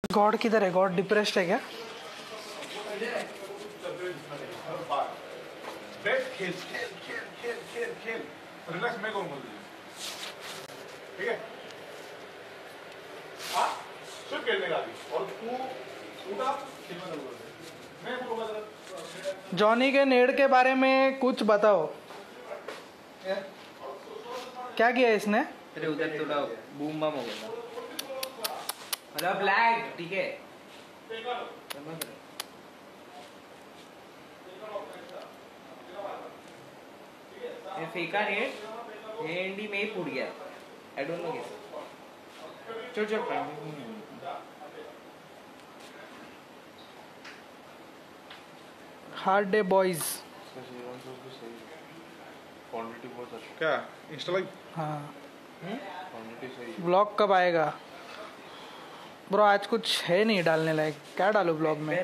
God किधर है? God depressed है क्या? खेल खेल खेल खेल खेल खेल रिलैक्स मैं कौन बोल ठीक है सिर्फ खेलने का और तू उठा मैं बोलूंगा जॉनी के नेड के बारे में कुछ बताओ। क्या किया इसने? अरे उधर थोड़ा बूम बम हो गया मतलब ब्लैक ठीक है ये फेंका नेट हैंडी में ही फूट गया आई डोंट नो कैसे चल हार्ड डे बॉयज। क्वांटिटी बहुत अच्छा क्या इंस्टा लाइव हाँ क्वांटिटी सही ब्लॉग कब आएगा ब्रो? आज कुछ है नहीं डालने लायक। क्या डालूं ब्लॉग में?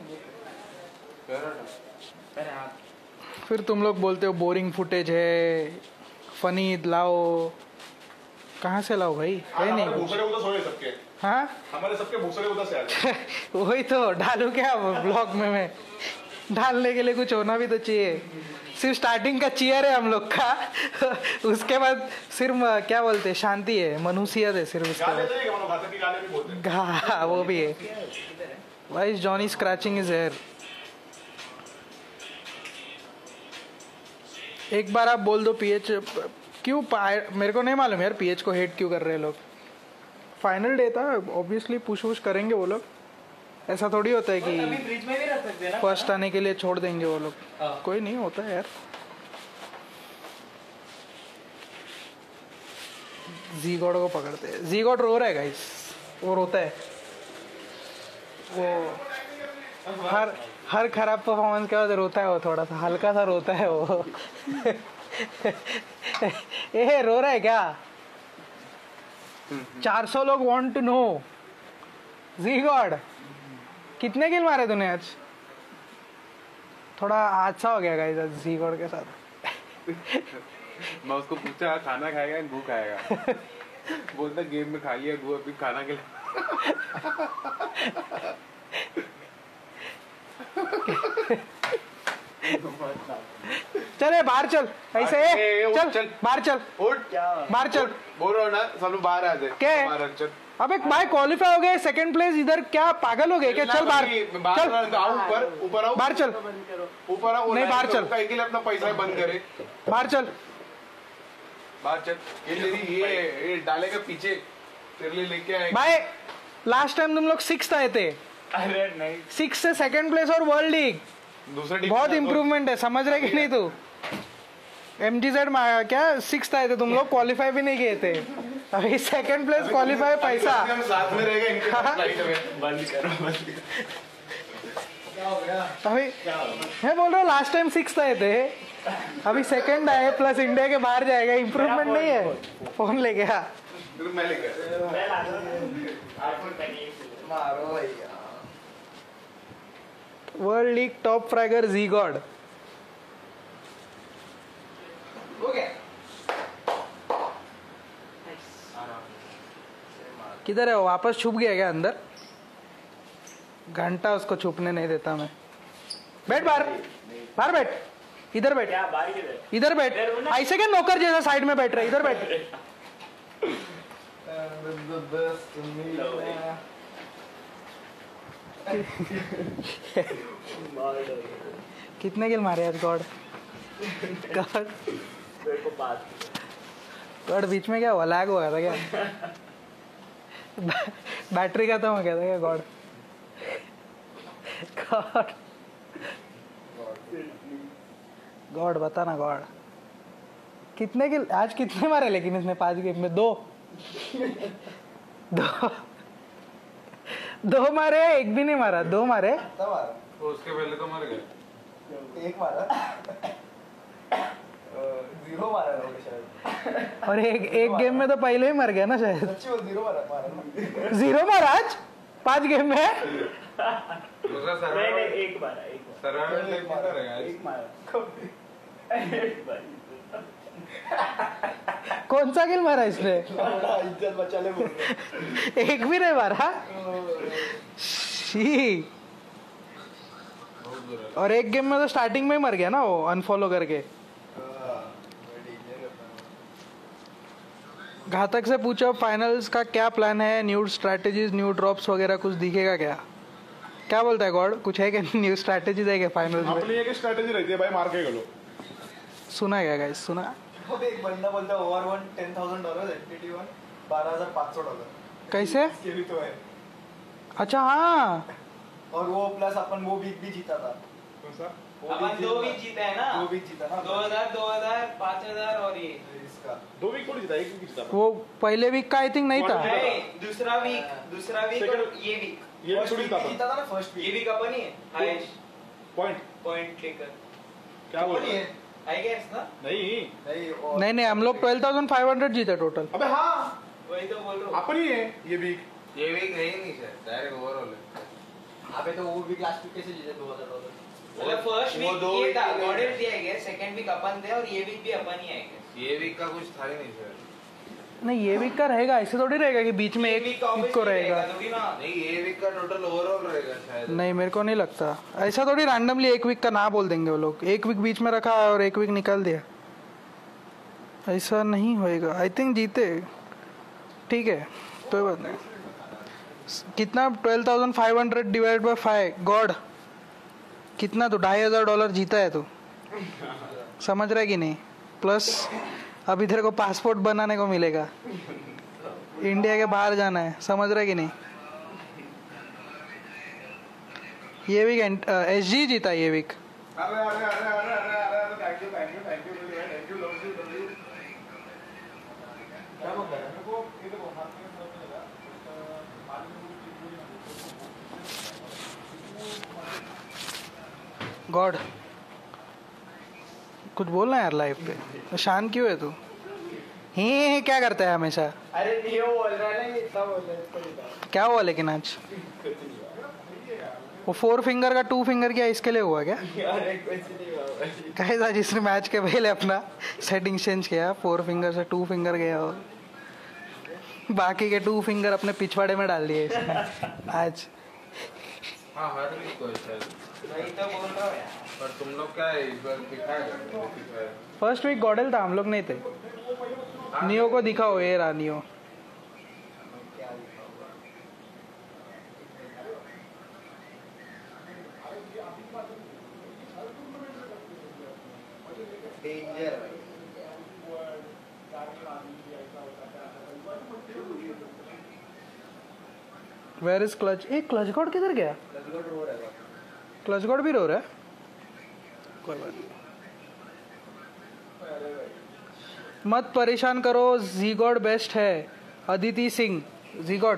फिर तुम लोग बोलते हो बोरिंग फुटेज है, फनी लाओ। कहाँ से लाओ भाई? है नहीं भूसड़े उधर सोए सबके। हाँ हमारे सबके भूसड़े उधर से आ जाए वही तो डालूं क्या ब्लॉग में? मैं डालने के लिए कुछ होना भी तो चाहिए। सिर्फ स्टार्टिंग का चीयर है हम लोग का उसके बाद सिर्फ क्या बोलते हैं शांति है, मनुष्यत है सिर्फ उसके बाद। हाँ वो भी है। Why is Johnny scratching his hair? एक बार आप बोल दो पीएच क्यों मेरे को नहीं मालूम यार पीएच को हेट क्यों कर रहे हैं लोग। फाइनल डे था ऑब्वियसली पुश वुश करेंगे वो लोग। ऐसा थोड़ी होता है कि ब्रिज में भी रख सकते हैं ना फर्स्ट आने के लिए छोड़ देंगे वो लोग। कोई नहीं होता है यार। जी गॉड को पकड़ते हैं। जी गॉड रो रहा है गाइस, वो रोता है। वो हर खराब परफॉर्मेंस के बाद रोता है वो, थोड़ा सा हल्का सा रोता है वो ए रो रहा है क्या? 400 लोग want to know G god कितने किल मारे तूने आज? थोड़ा हादसा हो गया गाइस आज जी गॉड के साथ मैं उसको पूछा खाना खाएगा गू खाएगा बोलता गेम में खा लिया गू अभी खाना के लिए चले बाहर चल ऐसे चल बाहर चल उठ बाहर चल बोल रहा ना सब लोग बाहर आ जाए क्या? अब एक भाई क्वालिफाई हो गए सेकंड प्लेस इधर क्या पागल हो गए क्या? चल बाहर चल ऊपर ऊपर आओ बाहर चल ऊपर आओ नहीं बाहर चल के लिए अपना पैसा बंद करे बाहर चल ये तेरी ये डालेगा पीछे तेरे लिए लेके आए भाई। लास्ट टाइम तुम लोग 6th आए थे। अरे नहीं 6 से सेकंड प्लेस और वर्ल्ड लीग दूसरे बहुत इम्प्रूवमेंट है, समझ रहे कि नहीं तू? MGZ क्या 6th आए थे तुम लोग, क्वालिफाई भी नहीं किए थे। अभी सेकंड प्लेस क्वालिफाई पैसा साथ में रहेगा इनके बंद करो अभी मैं बोल रहा हूँ लास्ट टाइम 6th आए थे, अभी सेकंड आए प्लस इंडिया के बाहर जाएगा। इम्प्रूवमेंट नहीं है। फोन ले गया मैं लेकर world league top fragger G god. किधर है वो? वापस छुप गया क्या अंदर? घंटा उसको छुपने नहीं देता मैं। बैठ बाहर बाहर बैठ, इधर बैठ इधर बैठ। ऐसे क्या नौकर जैसा साइड में बैठ रहा है? इधर बैठ। कितने किल मारे आज गॉड? गॉड बीच में क्या हुआ? लैग हो गया था क्या? बैटरी खत्म हो गया था क्या गॉड? गॉड गॉड बता ना गॉड कितने किल आज कितने मारे? लेकिन इसने 5 गेम में 2 मारे, एक भी नहीं मारा। 2 मारे तो उसके पहले तो मर गए। 1 मारा 0 मारा शायद। और एक गेम में तो पहले ही मर गया ना शायद। सच्ची वो 0 मारा 0 मारा आज 5 गेम में। दूसरा सर्वाइवल एक बार एक मारा रहेगा एक मारा कौन सा किल मारा इसने? इज्जत बचा ले बोल एक भी नहीं मारा। शी। और एक गेम में तो स्टार्टिंग में ही मर गया ना वो अनफॉलो करके। घातक से पूछो फाइनल्स का क्या प्लान है, न्यू स्ट्रैटेजीज, न्यू ड्रॉप्स वगैरह कुछ दिखेगा क्या? क्या बोलता है गॉड, कुछ है क्या न्यू स्ट्रैटेजीज है क्या फाइनल्स में? अपनी एक स्ट्रैटेजी रहती है भाई, मार के गलो। सुना क्या गाइस, सुना? वो एक बंदा बोलता है ओवर वन $10,000, एंटिटी वन $12,500। कैसे? इसके भी तो है। अच्छा हाँ, और वो प्लस अपन वो वीक भी जीता था। कौन सा? अपन 2 वीक जीता है ना, 2 वीक जीता ना। 2000 5000 और ये इसका 2 वीक थोड़ी जीता, 1 वीक जीता। वो पहले वीक का आई थिंक नहीं था। नहीं, दूसरा वीक और ये वीक। ये भी थोड़ी जीता जीता था ना फर्स्ट ये वीक। वीक अपन ही है हाईएस्ट पॉइंट लेकर, क्या बोल नहीं रहे है। हैं? आई गेस ना। नहीं नहीं और नहीं हम लोग 12,500 जीते टोटल। अबे हाँ, वही तो बोल रहा हूँ। अपन ही है ये वीक। ये वीक है ही नहीं सर, डायरेक्ट ओवरऑल है। अबे तो वो वीक लास्ट वीक कैसे जीते $2,000? मतलब फर्स्ट वो वीक 2 ये वीक था के लिए मॉडल दिया गया, सेकंड वीक अपन थे और ये वीक भी अपन ही आएंगे। ये वीक का कुछ था ही नहीं सर। नहीं ये वीक का रहेगा, ऐसे थोड़ी रहेगा कि बीच में एक वीक को रहेगा। थोड़ी ना। नहीं ये वीक का टोटल ओवरऑल रहेगा शायद। नहीं मेरे को नहीं लगता ऐसा, थोड़ी रैंडमली एक वीक का ना बोल देंगे वो लोग, एक वीक बीच में रखा और एक वीक निकाल दिया, ऐसा नहीं होएगा। आई थिंक जीते, ठीक है कोई बात नहीं। कितना 12,500 डिवाइड बाय 5, गॉड कितना? तो $2,500 जीता है तू, समझ रहा है कि नहीं? प्लस अब इधर को पासपोर्ट बनाने को मिलेगा, इंडिया के बाहर जाना है, समझ रहा है कि नहीं? ये वीक एसजी जीता ये वीक। अरे अरे अरे अरे अरे अरे थैंक यू लव यू। क्या बोल रहा है? मेरे को ये देखो हाथ में समझ में लगा। गॉड कुछ बोलना है यार लाइफ पे, तो शांत क्यों है तू? ही क्या करता है हमेशा? अरे नियो बोल रहा है ना, ये इतना बोल रहा है इसको नहीं था। क्या हुआ लेकिन आज वो 4 फिंगर का 2 फिंगर क्या इसके लिए हुआ क्या? अरे कुछ नहीं हुआ भाई। कहे था जिसने मैच के पहले अपना सेटिंग चेंज किया, 4 फिंगर से 2 फिंगर गया और बाकी के 2 फिंगर अपने पिछवाड़े में डाल दिए इसने आज। हाँ हर वीक को है शायद। वही तो बोल रहा हूँ यार। पर तुम लोग क्या है इस बार दिखाएगा? फर्स्ट वीक गॉडल था, हम लोग नहीं थे। नियो को दिखाओ, ये रहा Neo. Danger where is clutch? A clutch god किधर गया? लगभग रो रहा है। क्लच गॉड भी रो रहा है, कोई बात नहीं। मत परेशान करो, जी गॉड बेस्ट है। Aditi Singh G god.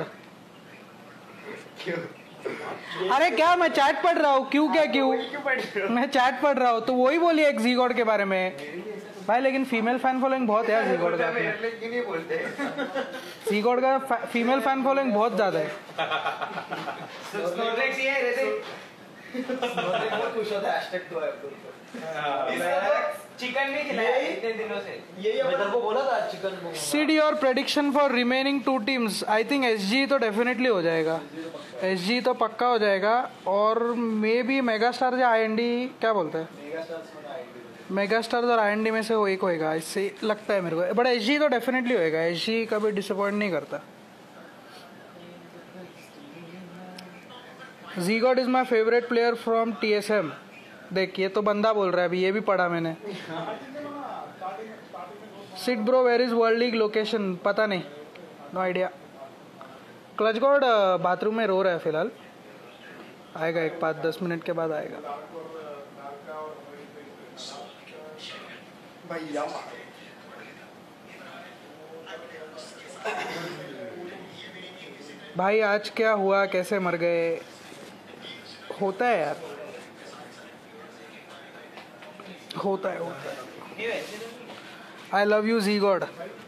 अरे क्या मैं चैट पढ़ रहा हूँ, क्यों क्या क्यों? मैं चैट पढ़ रहा हूँ तो वही बोली एक जी गॉड के बारे में भाई, लेकिन फीमेल फैन फॉलोइंग बहुत है जी गॉड का। क्यों नहीं बोलते? जी गॉड का फीमेल फैन फॉलोइंग बहुत ज्यादा है। स्नोफ्लेक्स ये है रहते। बहुत खुश होता है, हैशटैग तो है इसको तो चिकन नहीं खिलाया इतने दिनों से। यही मैं तेरे को बोला था chicken. Sid your prediction for remaining 2 teams. I think SG तो डेफिनेटली हो जाएगा, एसजी तो पक्का हो जाएगा। और मे बी मेगा स्टार या आईएनडी, क्या बोलते हैं? मेगा स्टार और आईएनडी में से वो एक होएगा, इससे लगता है मेरे को। बट एसजी तो डेफिनेटली होएगा, एसजी कभी डिसअपॉइंट नहीं करता। G god is my favourite player from TSM। देख ये तो बंदा बोल रहा है, अभी ये भी पढ़ा मैंने। Sid bro where is world league location? पता नहीं, no idea. Clutch god bathroom में रो रहा है फिलहाल, आएगा एक 5-10 मिनट के बाद आएगा। भैया भाई आज क्या हुआ, कैसे मर गए? होता है यार, होता है। नहीं वैसे तो I love you G god.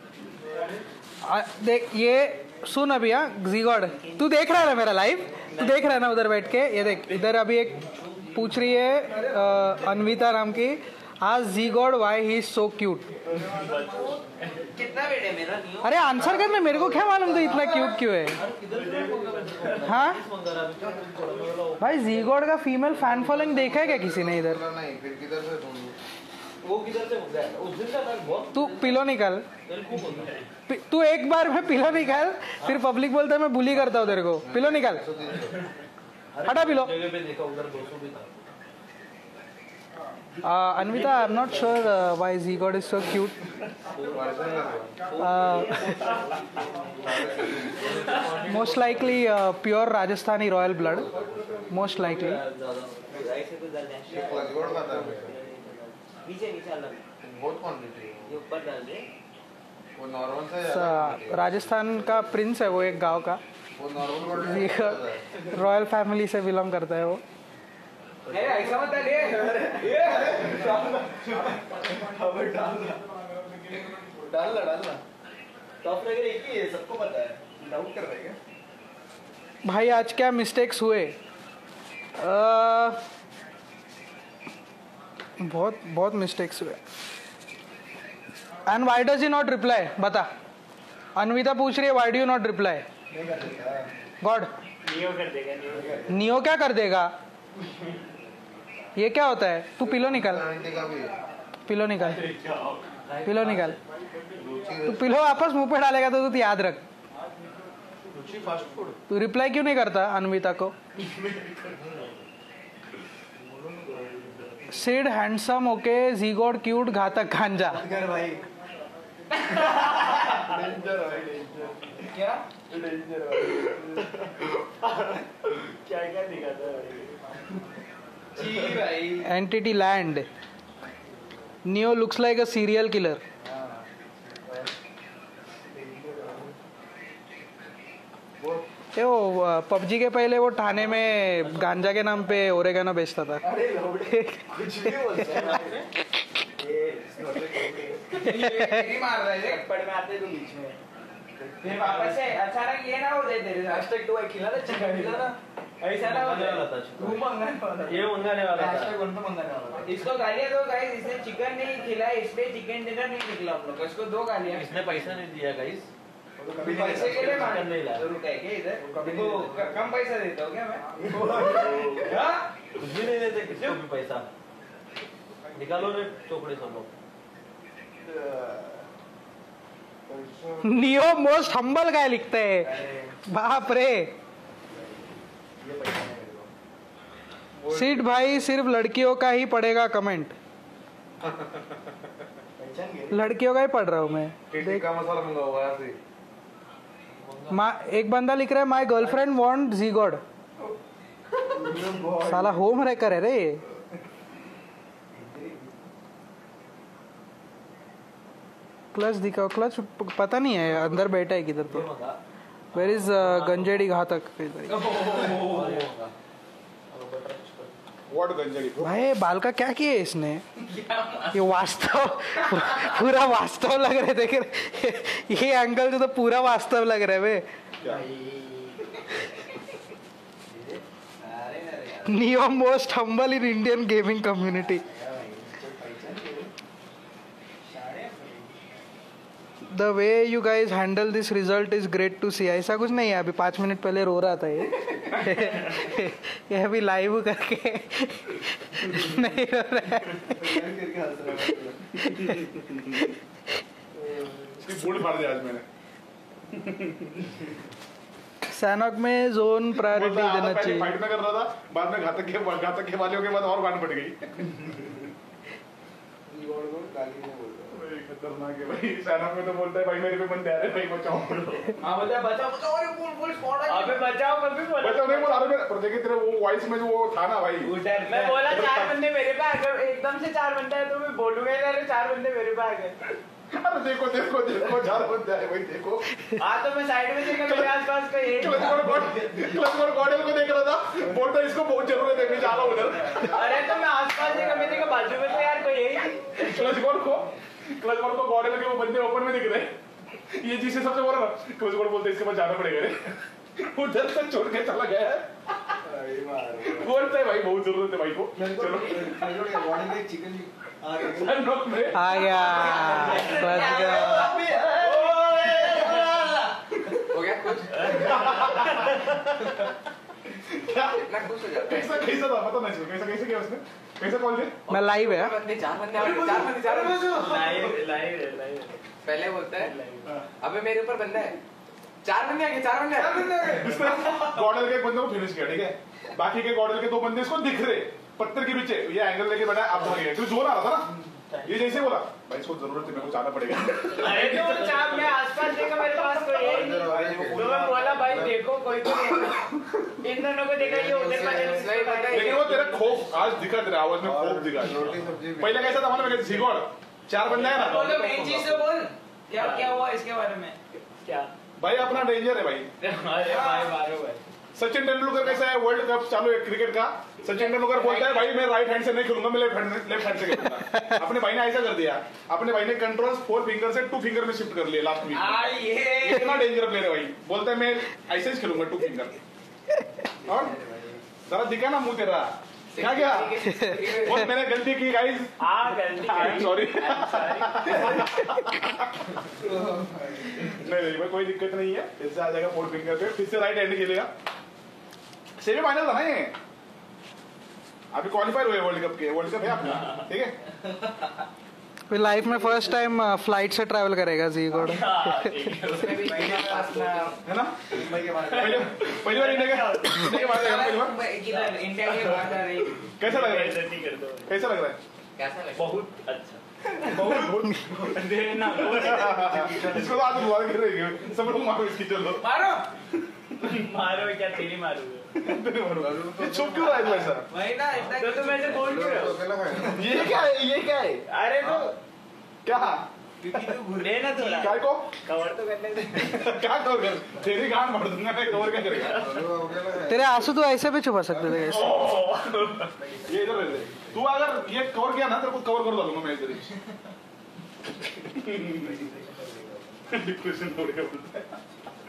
देख ये सुन अभी, हाँ जी गॉड तू देख रहा है ना मेरा लाइव? तू देख रहा है ना उधर बैठ के? ये देख इधर अभी एक पूछ रही है अनविता नाम की, आज G god why he is so cute. कितना प्राइवेट है मेरा नियो। अरे आंसर करना, मेरे को क्या मालूम था इतना क्यूट क्यों है। हाँ भाई जीगोड का फीमेल फैन फॉलोइंग देखा है क्या किसी ने इधर? नहीं फिर किधर से ढूंढूं? वो किधर से मंगाया? उस दिन का मैं बहुत तू पिलो निकाल, तू एक बार में पिलो निकाल, फिर पब्लिक बोलता है मैं बुली करता हूँ तेरे को। पिलो निकाल, हटा पिलो। जगह पे देखा उधर 200 भी था। Anvita, I'm not sure why Zigod is so cute. Most likely pure Rajasthani royal blood. Most likely. ऐसे तो डाल दे। क्लचगोड खाता है हमेशा। नीचे नीचे अलग। बहुत क्वांटिटी है ये ऊपर डाल दे। वो नॉर्मल से ज्यादा राजस्थान का प्रिंस है वो, एक गांव का। वो नॉर्मल क्वांटिटी रॉयल फैमिली से बिलोंग करता है वो। ऐसा मत डालिए। डालना टॉप वगैरह एक ही है, सबको पता है। डाउट कर रहे हैं भाई आज क्या मिस्टेक्स हुए? बहुत बहुत मिस्टेक्स हुए। And why does he not reply? बता। अनविता पूछ रही है why do you not reply? God Neo कर देगा। नियो क्या कर देगा? ये क्या होता है? तू पिलो निकाल, का भी है। पिलो निकाल, पिलो निकाल। तू पिलो वापस मुंह पे डालेगा तो तू याद रख। Ruchi fast food. तू रिप्लाई क्यों नहीं करता अनविता को? Sid handsome okay, G god cute, Ghatak गांजा। कर भाई डेंजर भाई डेंजर। क्या डेंजर भाई क्या क्या दिखाता है भाई? Entity land. Neo looks like a serial killer. वो पबजी के पहले वो ठाणे में गांजा के नाम पे ओरेगानो बेचता था। अरे लौड़े कुछ भी बोलते हैं ये मार रहा है। पड़ में आते तो बीच में फिर वापस से अचानक ये ना हो जाए तेरे साथ। हैशटैग तो खिला ना चिकन खिला ना ऐसा ना हो जाए। तू मंगाने वाला था। ये मंगाने वाला था। हैशटैग वन पे मंगाने वाला था। इसको गालियां दो गाइस, इसने चिकन नहीं खिलाया इसलिए चिकन डिनर नहीं निकला हम लोग। इसको दो गालियां। इसने पैसा नहीं दिया गाइस। पैसे के लिए चिकन नहीं लाया। रुका है क्या इधर? देखो कम पैसा देता हूँ क्या मैं? कुछ भी नहीं देते किसी को भी पैसा। निकालो रे चोपड़े सब लोग। नियो मोस्ट हम्बल गाय लिखते हैं। बाप रे। सीट भाई सिर्फ लड़कियों का ही पढ़ेगा कमेंट। लड़कियों का ही पढ़ रहा हूँ मैं। टिक्की का मसाला मंगाओ यहाँ से। एक बंदा लिख रहा है माय गर्लफ्रेंड वांट जीगोड। साला होम रैकर है रे ये। क्लच दिखाओ। क्लच पता नहीं है अंदर बैठा है किधर तो। वेयर इज गंजेड़ी घातक? व्हाट गंजड़ी? भाई बाल का क्या किया है इसने? ये वास्तव पूरा वास्तव लग रहे। देख रहे ये अंकल तो पूरा वास्तव लग रहा है वे। Neo most humble in Indian gaming community. The way you guys handle this result is great to see. ऐसा कुछ नहीं है, अभी 5 मिनट पहले रो रहा था ये अभी लाइव करके नहीं रो रहा है। फूड फाड़ दिया आज मैंने। सैनक में जोन प्रायोरिटी देना चाहिए। फाइट में कर रहा था, बाद में घातक के वालियों के बाद और गांड फट गई। खतरनाक है भाई। सैनक में तो बोलता है भाई मेरे पे बंदे आ रहे भाई बचाओ। हाँ बचाओ बचाओ बचाओ। अरे फुल फुल स्पॉट है। अबे बचाओ कभी बोला। बचाओ नहीं बोला। अरे पर देखिए तेरे वो वॉइस में जो वो था ना भाई। मैं बोला 4 बंदे मेरे पे आ गए। एकदम से 4 बंदे हैं तो मैं बोलूंगा ही अरे 4 बंदे मेरे पे आ गए। अरे देखो देखो देखो 4 बंदे आए भाई देखो। हाँ तो मैं साइड में देखा मेरे आसपास का ये। क्लच गॉडल को देख रहा था, बोलता इसको बहुत जरूरत है, मैं जा रहा हूँ उधर। अरे तो मैं आसपास देखा, मैं देखा बाजू में तो यार कोई यही। क्लच गॉड को गॉडल के वो बंदे ओपन में दिख रहे। ये जिसे सबसे बोला ना क्लच गॉड बोलते इसके पास जाना पड़ेगा रे। उधर से छोड़ के चला गया है। बोलता है भाई बहुत जरूरत है भाई को। चलो चिकन आ गया क्लच का। क्या इतना खुश हो जाता है। कैसा कैसा था पता नहीं कैसा कैसे किया उसने कैसा कॉल किया मैं लाइव है चार बंदे लाइव पहले बोलता है अबे मेरे ऊपर बंदा है, चार बंदे आ गए। उसने गॉडल के एक बंदे को फिनिश किया ठीक है, बाकी के गॉडल के 2 बंदे इसको दिख रहे पत्थर के पीछे, ये एंगल लेके बैठा अब भाग गया क्योंकि जोर आ रहा था ना, ये जैसे बोला भाई इसको जरूरत है मेरे को जाना पड़ेगा। अरे तो चाप मैं आसपास देखा मेरे पास कोई है ही नहीं, तो मैं बोला भाई देखो कोई तो नहीं, इन दोनों को देखा ये उधर लेकिन वो तेरा खौफ आज दिखा, तेरा आवाज में खौफ दिखा। पहले कैसा था मालूम है झिगोड़ 4 बंदे हैं ना, बोलो मेन चीज तो बोल, क्या क्या हुआ इसके बारे में? क्या भाई अपना डेंजर है भाई। अरे भाई मारो भाई सचिन तेंदुलकर कैसा है, वर्ल्ड कप चालू है क्रिकेट का, सचिन तेंदुलकर बोलता है भाई मैं राइट हैंड से नहीं खेलूंगा, मैं लेफ्ट हैंड से खेलूंगा। अपने भाई ने ऐसा कर दिया, अपने भाई ने कंट्रोल 4 फिंगर से 2 फिंगर में शिफ्ट कर लिया लास्ट वीक। इतना डेंजर प्लेयर है भाई, बोलता है मैं ऐसे ही खेलूंगा 2 फिंगर। और जरा दिखा ना मुंह तेरा क्या क्या बहुत मैंने गलती की गाइस, गलती सॉरी। नहीं भाई कोई दिक्कत नहीं है, इससे आ जाएगा 4 फिंगर पे, फिर से राइट हैंड खेलेगा। सेमीफाइनल था ना ये, अभी क्वालिफाई हुए वर्ल्ड कप के, वर्ल्ड कप है अपना ठीक है। फिर लाइफ में फर्स्ट टाइम फ्लाइट से ट्रैवल करेगा झीगोड़। है ना पहली बार इंडिया के बाद आएगा, पहली बार। इंडिया के बाहर आ रही। कैसा लग रहा है, कैसा लग रहा है? कैसा लगा? बहुत अच्छा बहुत देना इसको तो आज दुआ कर रही है, सब लोग मारो इसकी, चलो मारो मारो क्या तेरी मारूंगा, ये चुप क्यों रहा है वैसा? वही ना इतना तो तुम ऐसे बोल क्यों रहे हो? ये क्या है, ये क्या है? अरे तो क्या क्योंकि तू घुरे लेना थोड़ा काय को कवर तो करने दे। क्या कवर कर, तेरी गांड मार दूंगा मैं, कवर क्या करेगा? तेरे आंसू तो ऐसे भी छुपा सकते थे guys। ये इधर रह दे, तू अगर ये कवर किया ना तेरे को कवर कर दूंगा मैं इधर ही। डिप्रेशन हो गया बोलता है।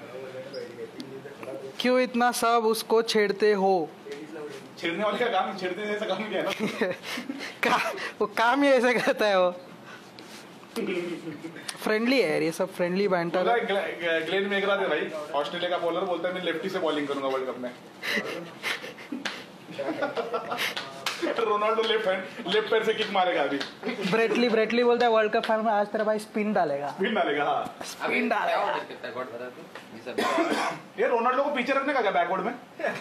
क्यों इतना सब उसको छेड़ते हो? छेड़ने वाले का काम, छेड़ने जैसा काम किया ना। वो काम ही ऐसे करता है वो। फ्रेंडली है यार, ये सब फ्रेंडली बैंटर है। ग्लेन मैकग्रा थे भाई, ऑस्ट्रेलिया का बॉलर, बोलता है मैं लेफ्टी से बॉलिंग करूंगा वर्ल्ड कप में। रोनाल्डो लेफ्ट पैर से किक मारेगा अभी, ब्रेटली बोलता है वर्ल्ड कप फाइनल में आज तेरा भाई स्पिन डालेगा। स्पिन डालेगा। हाँ स्पिन डालेगा। कितना गॉड बता तू ये सब। ये रोनाल्डो को पीछे रखने का क्या बैकवर्ड में?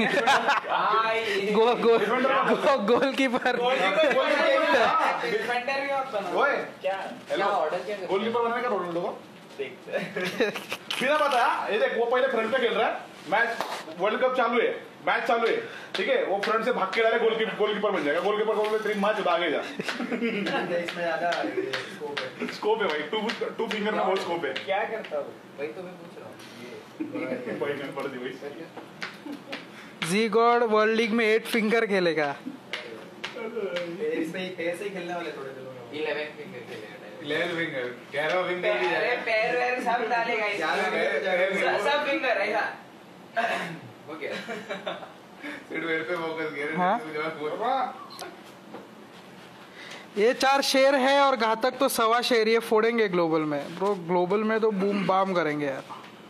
गोलकीपर डिफेंडर भी आप बना। ओए क्या हेलो, ऑर्डर क्या कर? गोलकीपर बनाने का रोनाल्डो को देखते बिना पता, ये देख वो पहले फ्रंट पे खेल रहा है, मैच वर्ल्ड कप चालू है, मैच चालू है ठीक है, वो फ्रंट से भाग के डाले गोलकीपर बन जाएगा। गोलकीपर को बोलते तेरी मैच आगे जा। इसमें ज्यादा स्कोप है भाई, 2 फिंगर में बहुत स्कोप है। क्या करता हूँ वही तो मैं पूछ रहा हूँ। भाई मैं पढ़ दी भाई। झीगोड़ वर्ल्ड लीग में 8 फिंगर खेलेगा। इसमें ऐसे ही खेलने वाले थोड़े दिनों में 11 फिंगर खेलेगा। लेग विंगर, 11 विंगर भी है। पैर सब डालेगा इसमें। सब फिंगर है यार। हो गया। सिर्फ मेरे पे फोकस किया। हाँ? ये 4 शेर है और घातक तो 1.25 शेर, ये फोड़ेंगे ग्लोबल में ब्रो। ग्लोबल में तो बूम बाम करेंगे यार।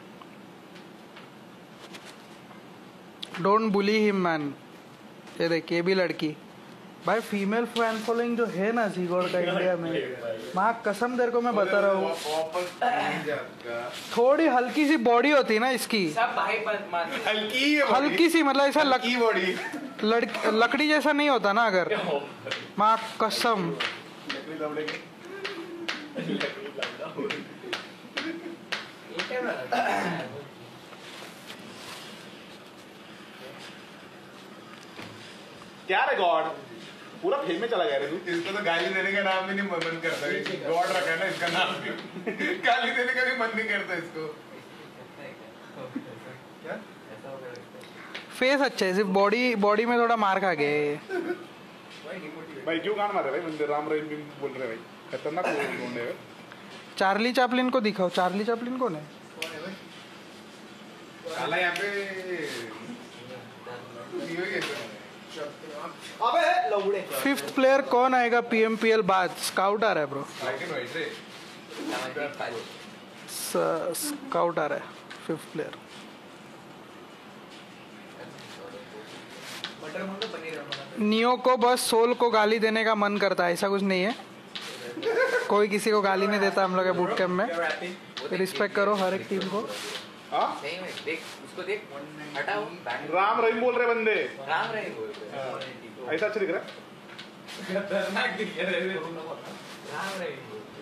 Don't bully him man. ये देखिए भी लड़की भाई, फीमेल फैन फॉलोइंग जो है ना झीगोड़ का इंडिया में, माँ कसम तेरे को मैं बता रहा हूँ। थोड़ी हल्की सी बॉडी होती है ना इसकी, सब भाई मानते हैं। हल्की सी मतलब ऐसा बॉडी लकड़ी जैसा नहीं होता ना अगर, माँ कसम। ये क्या बना? क्या रे गॉड, पूरा फेम में चला गया रे तू। इसको तो गाली देने का नाम भी नहीं मन करता, गॉड रखा है ना इसका नाम भी। गाली देने का भी मन नहीं करता इसको। क्या फेस अच्छा है, सिर्फ बॉडी में थोड़ा मार खा गए। भाई क्यों गान मार रहे भाई बंदे, राम रहीम भी बोल रहे भाई, खतरनाक लोग है। चार्ली चैपलिन को दिखाओ, चार्ली चैपलिन कौन है? साला यहाँ पे अबे लौड़े 5th प्लेयर कौन आएगा PMPL बाद? स्काउट आ रहा है ब्रो, ब्लैक एंड व्हाइट रे। स्काउट आ रहा है 5th प्लेयर। नियो को बस सोल को गाली देने का मन करता है, ऐसा कुछ नहीं है। कोई किसी को गाली नहीं देता हम लोग के बूट कैंप में। रिस्पेक्ट करो हर एक टीम को। हाँ सही में देख उसको देख हटाओ राम रहीम बोल रहे बंदे, राम रहीम बोल रहे ऐसा अच्छा दिख रहा है। खतरनाक दिख रहे हैं राम रहीम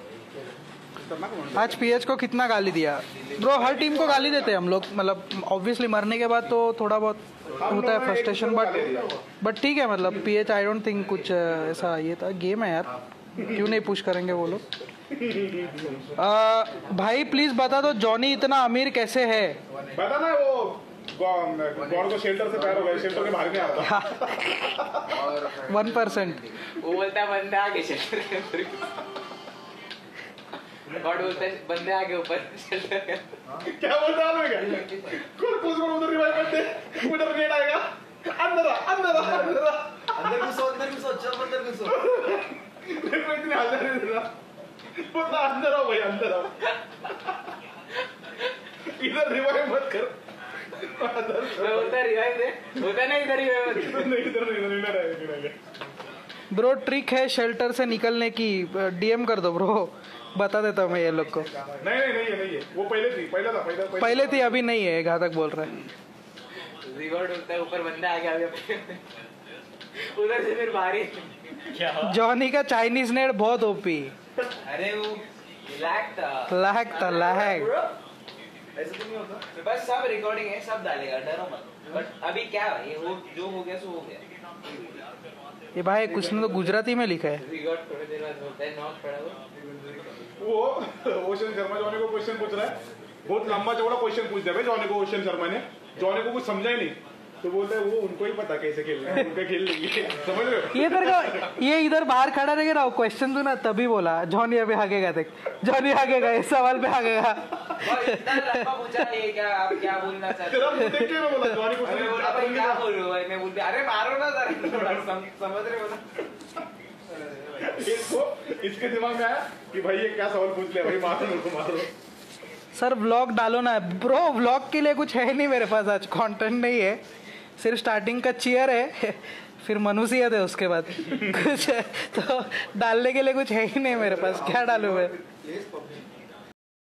आज पीएच को कितना गाली दिया ब्रो? हर टीम को गाली देते हैं हम लोग, मतलब ऑब्वियसली मरने के बाद तो थोड़ा बहुत होता है फ्रस्ट्रेशन, बट ठीक है। मतलब पीएच आई डोंट थिंक कुछ ऐसा ये था, गेम है यार, क्यों नहीं पुश करेंगे वो लोग। भाई प्लीज बता दो जॉनी इतना अमीर कैसे है? बता ना वो गॉड को शेल्टर से पैर हो गए, शेल्टर के बाहर नहीं आता। 1%। वो बोलता है बंदे आगे शेल्टर के अंदर, गॉड बोलता है बंदे आगे ऊपर शेल्टर के अंदर। क्या बोलता है क्या? कुछ उधर रिवाइव करते, उधर नेट आएगा, अंदर आ, अंदर आ, अंदर आ। अंदर घुसो, चल अंदर घुसो। मेरे को इतनी हालत नहीं दे रहा। बोलता अंदर आओ भाई, अंदर आओ। इधर रिवाइव मत कर। होता रिवाइव दे, होता नहीं इधर रिवाइव मत। नहीं इधर नहीं, इधर आएगा। ब्रो ट्रिक है शेल्टर से निकलने की, डीएम कर दो ब्रो, बता देता हूँ मैं ये लोग को। नहीं है वो पहले थी, पहले थी, अभी नहीं है, घातक बोल रहा है। रिवॉर्ड होता है ऊपर बंदा आ गया अभी उधर से फिर बाहरी जॉनी का चाइनीज नेट बहुत ओपी। अरे वो लैग था लैग। ऐसा तो नहीं होता। बस सब रिकॉर्डिंग है, सब डालेगा, डरो मत। बट अभी क्या है, ये हो जो हो गया सो हो गया। ये भाई कुछ ने तो गुजराती में लिखा है। रिकॉर्ड थोड़ी देर बाद होता है, नॉट पड़ा वो ओशन शर्मा जॉनी को क्वेश्चन पूछ रहा है, बहुत लंबा चौड़ा क्वेश्चन पूछ दिया भाई जॉनी को। ओशन शर्मा ने जॉनी को कुछ समझा ही नहीं, तो बोलता है वो उनको ही पता कैसे खेलना है, उनका खेल लेंगे। समझ रहे हो? ये इधर का, ये इधर बाहर खड़ा रहेगा ना, क्वेश्चन दूं ना तभी बोला जॉनी अभी भागेगा, देख जॉनी भागेगा, इस सवाल पे भागेगा। इतना लंबा पूछा ये क्या, आप क्या बोलना चाहते तेरा हो? मुंह देख के मैं बोला जॉनी को मैं बोला भाई क्या बोल रहे हो भाई, मैं बोलते अरे मारो ना जरा थोड़ा, समझ रहे हो ना? इसके दिमाग में आया कि भाई ये क्या सवाल पूछ लिया भाई, मारो। सर व्लॉग डालो ना ब्रो, व्लॉग के लिए कुछ है नहीं मेरे पास, आज कंटेंट नहीं है, सिर्फ स्टार्टिंग का चीयर है, फिर मनुष्यत है उसके बाद कुछ तो डालने के लिए कुछ है ही नहीं मेरे पास, क्या डालूं मैं?